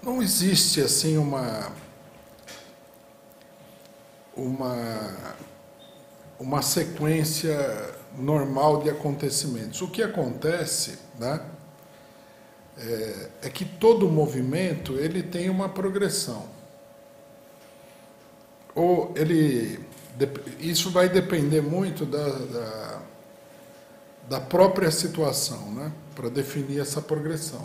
Não existe assim uma sequência normal de acontecimentos. O que acontece, né, é que todo movimento ele tem uma progressão. Isso vai depender muito da própria situação, né, para definir essa progressão.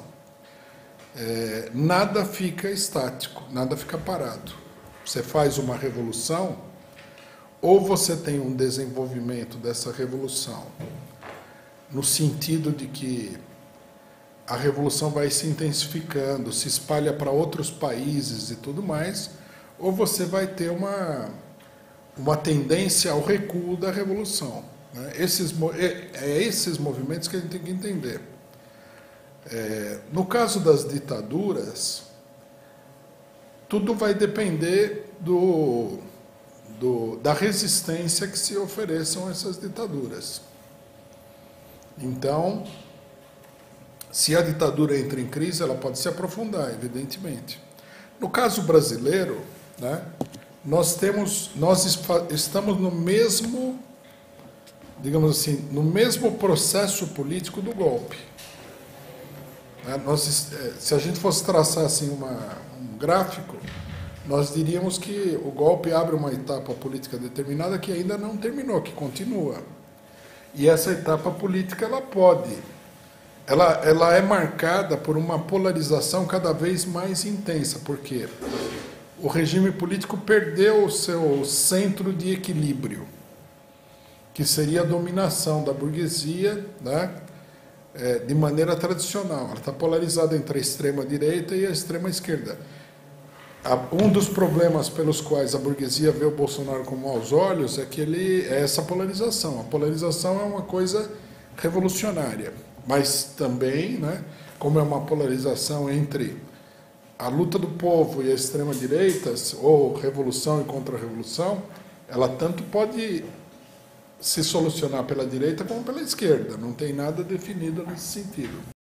Nada fica estático, nada fica parado. Você faz uma revolução, ou você tem um desenvolvimento dessa revolução, no sentido de que a revolução vai se intensificando, se espalha para outros países e tudo mais, ou você vai ter uma tendência ao recuo da revolução. Né? Esses movimentos que a gente tem que entender. No caso das ditaduras, tudo vai depender da resistência que se ofereçam a essas ditaduras. Então, se a ditadura entra em crise, ela pode se aprofundar, evidentemente. No caso brasileiro, né, nós estamos no mesmo, digamos assim, no mesmo processo político do golpe. Se a gente fosse traçar assim um gráfico, nós diríamos que o golpe abre uma etapa política determinada que ainda não terminou, que continua. E essa etapa política ela é marcada por uma polarização cada vez mais intensa, porque o regime político perdeu o seu centro de equilíbrio, que seria a dominação da burguesia, né, de maneira tradicional. Ela está polarizada entre a extrema-direita e a extrema-esquerda. Um dos problemas pelos quais a burguesia vê o Bolsonaro com maus olhos é que é essa polarização. A polarização é uma coisa revolucionária, mas também, né, como é uma polarização entre a luta do povo e a extrema-direita, ou revolução e contra-revolução, ela tanto pode se solucionar pela direita como pela esquerda. Não tem nada definido nesse sentido.